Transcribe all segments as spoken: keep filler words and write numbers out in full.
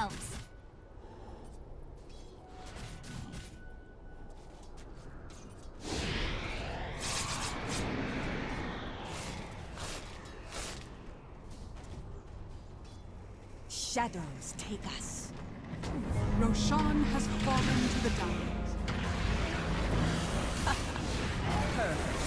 helps. Shadows take us. Roshan has fallen to the Dire. Perfect.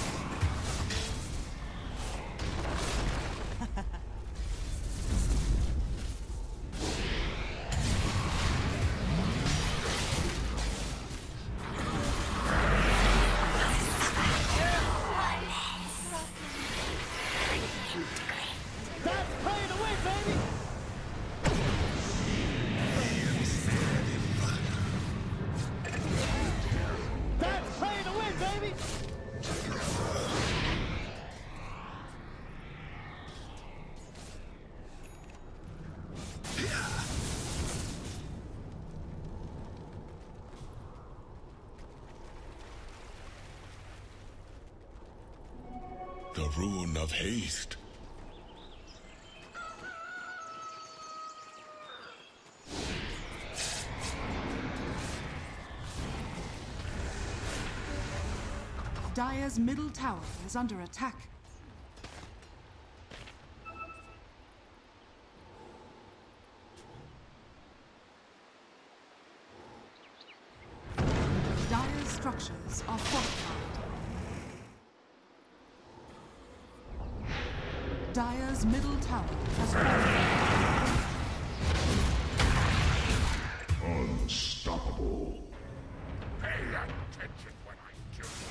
The rune of haste. Dire's middle tower is under attack. Dire's structures are fortified. Dire's middle tower has fallen. Unstoppable. Pay attention when I kill you.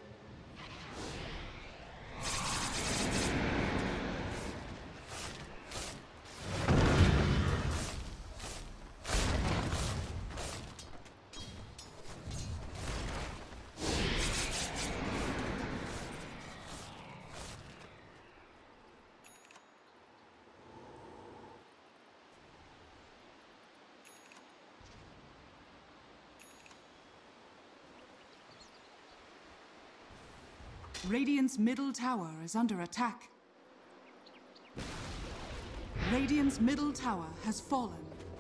Radiant's middle tower is under attack. Radiant's middle tower has fallen.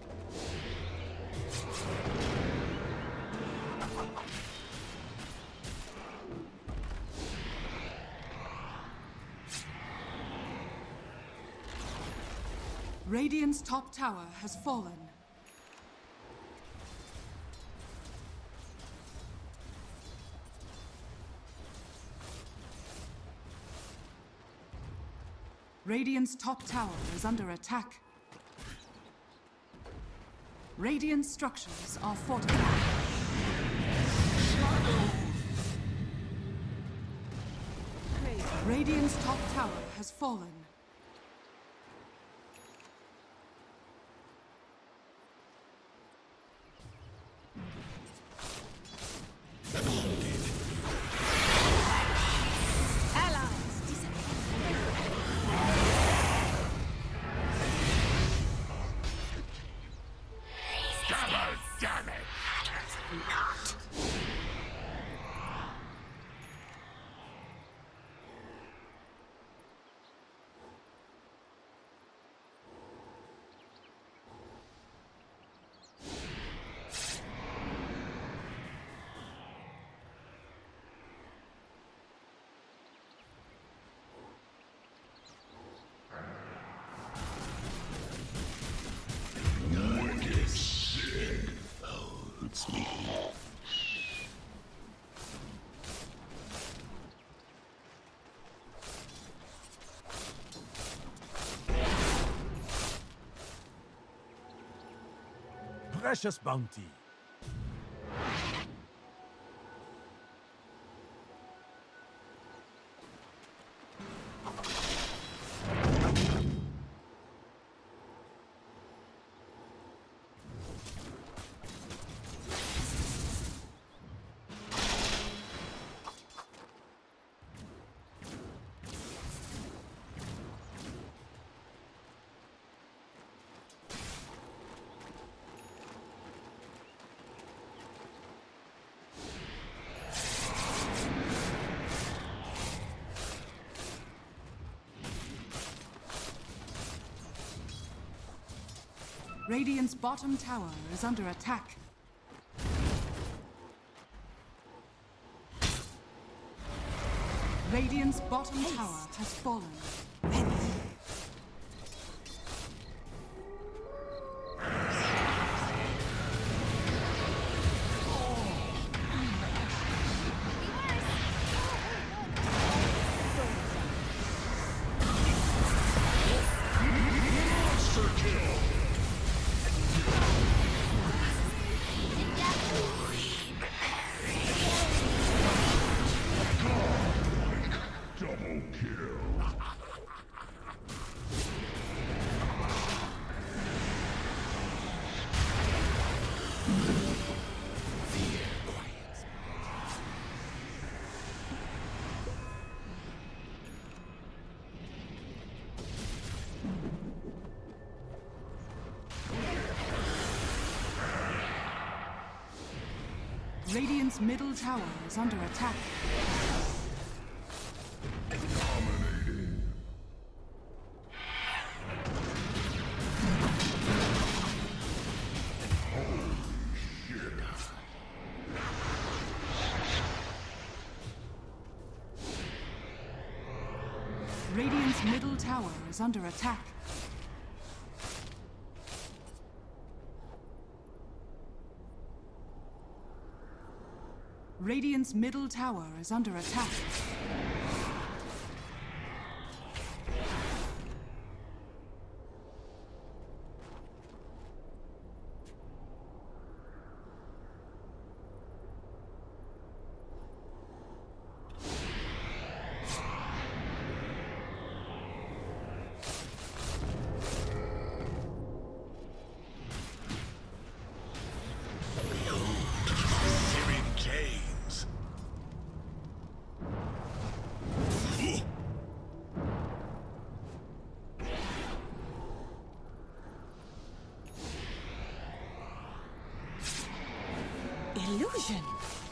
Radiant's top tower has fallen. Radiant's top tower is under attack. Radiant structures are fortified. Radiant's top tower has fallen. Precious bounty. Radiant's bottom tower is under attack. Radiant's bottom tower has fallen. Radiant's middle tower is under attack. Dominating. Holy shit. Radiant's middle tower is under attack. Radiant's middle tower is under attack. Illusion.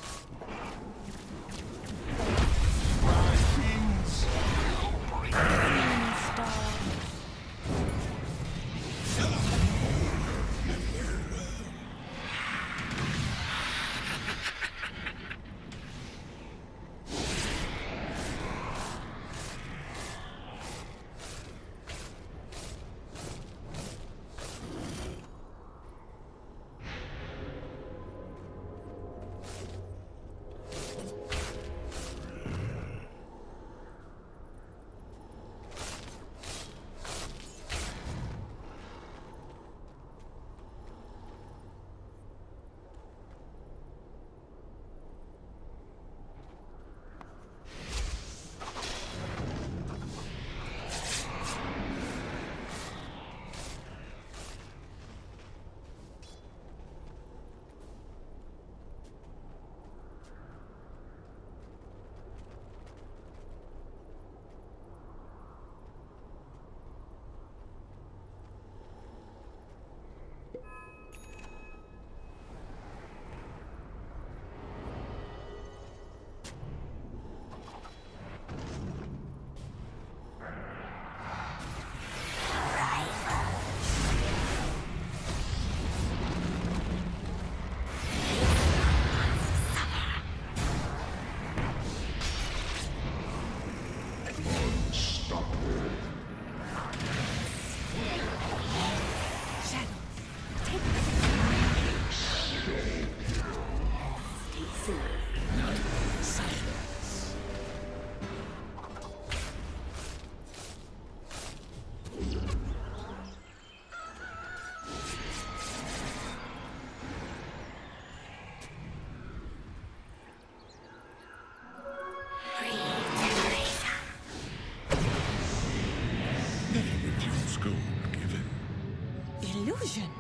Illusion.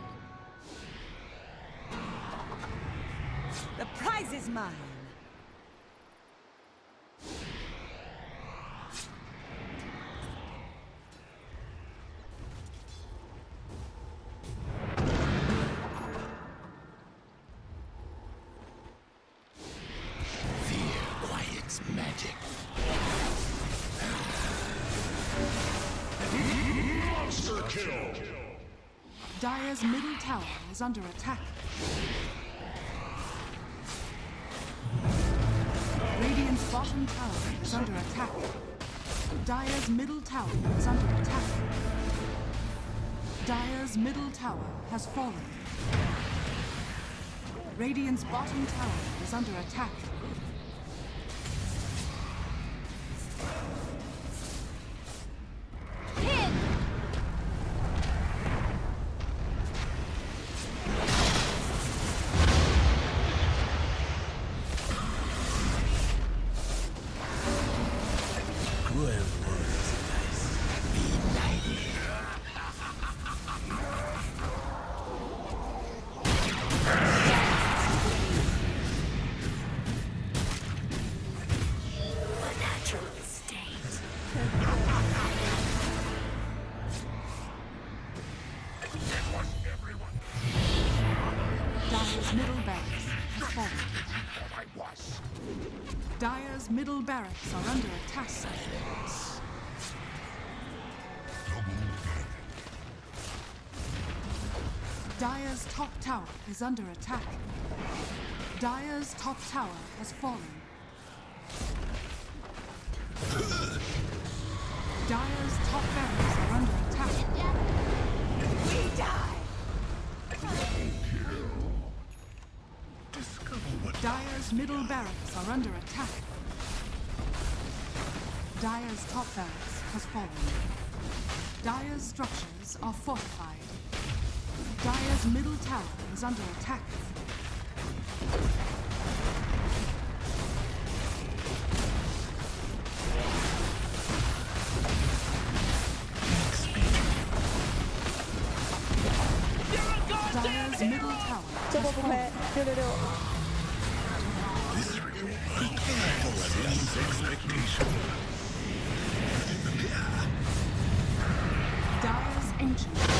The prize is mine. Fear quiets magic. Monster kill! Dire's middle tower is under attack. Radiant's bottom tower is under attack. Dire's middle tower is under attack. Dire's middle tower has fallen. Radiant's bottom tower is under attack. Dire's middle barracks are under attack. Dire's top tower is under attack. Dire's top tower has fallen. Dire's top barracks are under attack. We die! Dire's middle barracks are under attack. Dire's top barracks has fallen. Dire's structures are fortified. Dire's middle tower is under attack. Dire's middle tower has fallen. 六六六。 Dire's ancient